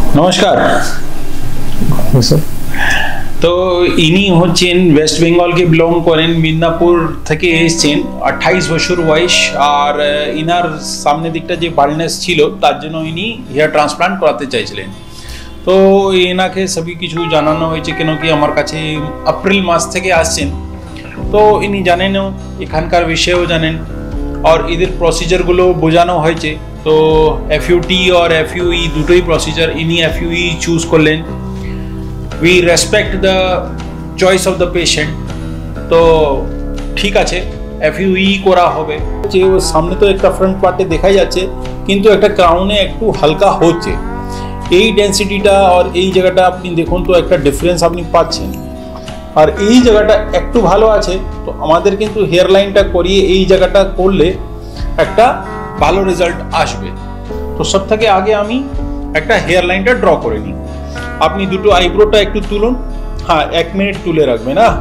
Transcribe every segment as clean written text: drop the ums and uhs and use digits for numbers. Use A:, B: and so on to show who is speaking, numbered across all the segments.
A: নমস্কার
B: স্যার।
A: তো ইনি হচ্ছেন ওয়েস্ট বেঙ্গলকে বিলং করেন, মিদনাপুর থেকে এসেছেন। 28 বছর বয়স। আর ইনার সামনে দিকটা যে বাল্ডনেস ছিল তার জন্য ইনি হেয়ার ট্রান্সপ্লান্ট করাতে চাইছিলেন। তো এনাকে সবই কিছু জানানো হয়েছে, কেন কি আমার কাছে এপ্রিল মাস থেকে আসছেন। তো ইনি জানেনও, এখানকার বিষয়েও জানেন, আর এদের প্রসিজারগুলো বোঝানো হয়েছে। তো এফইউটি আর এফইউই দুটোই প্রসিজার, ইনি এফইউই চুজ করলেন। We respect the choice of the patient. তো ঠিক আছে, এফইউই করা হবে। যে ওর সামনে তো একটা ফ্রন্ট পার্টে দেখা যাচ্ছে, কিন্তু একটা ক্রাউনে একটু হালকা হচ্ছে। এই ডেন্সিটিটা আর এই জায়গাটা আপনি দেখুন তো একটা ডিফারেন্স আপনি পাচ্ছেন। আর এই জায়গাটা একটু ভালো আছে। তো আমাদের কিন্তু হেয়ার লাইনটা করিয়ে এই জায়গাটা করলে একটা ভালো রেজাল্ট আসবে। তো সব থেকে আগে আমি একটা হেয়ার লাইনটা ড্র করে নিই। আপনি দুটো আইব্রোটা একটু তুলুন। হ্যাঁ, 1 মিনিট তুলে রাখবেন। না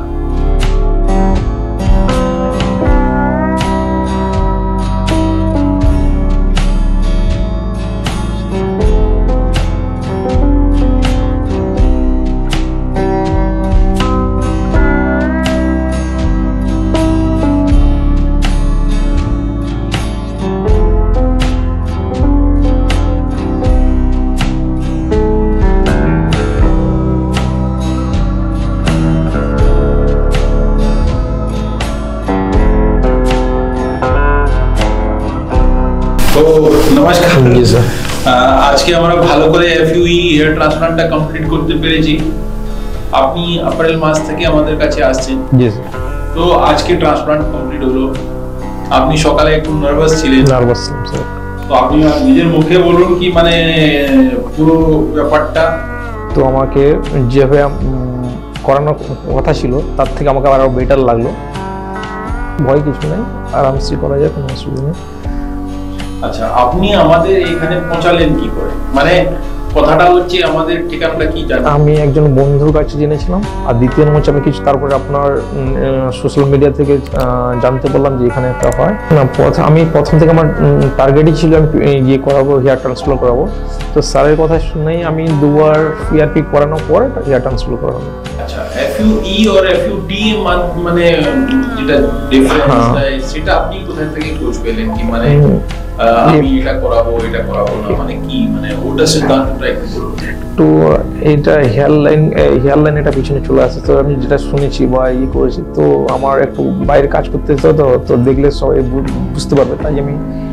A: তো নমস্কার
B: জি স্যার।
A: আজকে আমরা ভালো করে এফইউই হেয়ার ট্রান্সপ্লান্টটা কমপ্লিট করতে পেরেছি। আপনি এপ্রিল মাস থেকে আমাদের কাছে আসছেন।
B: জি স্যার।
A: তো আজকে ট্রান্সপ্লান্ট কমপ্লিট হলো। আপনি সকালে একটু নার্ভাস ছিলেন।
B: Nervous sir.
A: তো আপনি নিজের মুখে বলুন কি মানে পুরো ব্যাপারটা।
B: তো আমাকে যেভাবে করানোর কথা ছিল তার থেকে আমাকে আরো বেটার লাগলো। ভয় কিছু নেই, আরামসে করা যায়, কোনো অসুবিধা নেই।
A: আচ্ছা, আপনি আমাদের এখানে পৌঁছালেন কি করে? মানে কথাটা হচ্ছে আমাদের ঠিকানাটা কি জানেন?
B: আমি একজন বন্ধুর কাছে জেনেছিলাম, আর দ্বিতীয় হচ্ছে আমি কিছু তারপরে আপনার সোশ্যাল মিডিয়া থেকে জানতে পারলাম যে এখানে একটা হয় না। আমি প্রথম থেকে আমার টার্গেটই ছিল আমি ইয়ে করাবো, হেয়ার ট্রান্সপ্লান্ট করাবো। তো স্যারের কথা শুনেই আমি 2বার পিআরপি করানোর পর হেয়ার ট্রান্সপ্লান্ট করাবো।
A: আচ্ছা, এফইউই আর এফইউডি মানে যেটা ডিফারেন্স সেটা আপনি কোথা থেকে খোঁজ পেলেন কি মানে আমি এটা করাবো না মানে কি মানে ওটা সিদ্ধান্তটা একটু বলুন।
B: তো এটা হেয়ার লাইন এটা পিছনে চলে আসে। তো আমি যেটা শুনেছি বা করেছি, তো আমার একটু বাইরে কাজ করতে হতো, তো দেখলে সবাই বুঝতে পারবে, তাই আমি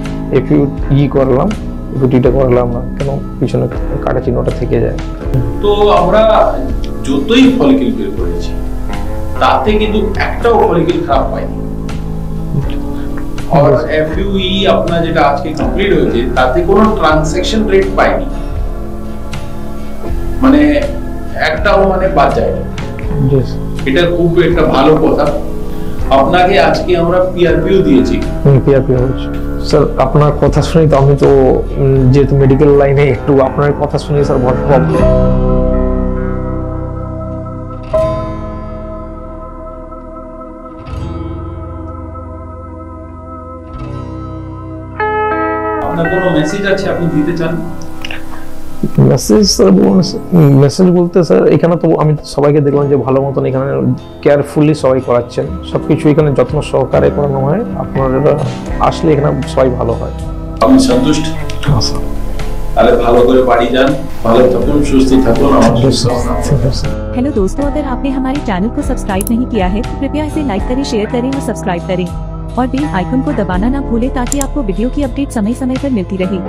B: করলাম, রুটিটা করলাম না, কেন পিছনে কাটা চিহ্নটা থেকে যায়।
A: তো আমরা যতই ফলিকেল বের করেছি তাতে কিন্তু একটাও ফলিকেল খারাপ পাইনি। আর এফইউই আপনার যেটা আজকে কমপ্লিট হয়েছে তাতে কোনো ট্রানজ্যাকশন রেট পাইনি, মানে একটাও মানে বাদ যায়নি। এটা খুব একটা ভালো কথা। আপনাকে আজকে আমরা পিআরপিও দিয়েছি।
B: পিআরপি হচ্ছে স্যার। আপনার কথা শুনি তো আমি তো যেহেতু মেডিকেল লাইনে একটু আপনার কথা শুনি স্যার ভরসা।
A: আপনার কোনো মেসেজ আছে আপনি দিতে চান?
B: মেসেজ স্যার মেসেজ বলতে স্যার এখানে তো আমি সবাইকে দেখলাম যে ভালো মতন এখানে কেয়ারফুলি সবাই করাচ্ছেন, সবকিছু এখানে যত্ন সহকারে করানো হয়। আপনারা আসলে এখানে সবাই ভালো হয়।
A: আপনি সন্তুষ্ট?
B: হ্যাঁ স্যার।
A: তাহলে ভালো করে বাড়ি যান, ভালো থাকুন, সুস্থ থাকুন।
C: हेलो दोस्तों, अगर आपने हमारे चैनल को सब्सक्राइब नहीं किया है तो कृपया इसे लाइक करें, शेयर करें और सब्सक्राइब करें और बेल आइकन को दबाना ना भूलें ताकि आपको वीडियो की अपडेट समय समय पर मिलती रहे।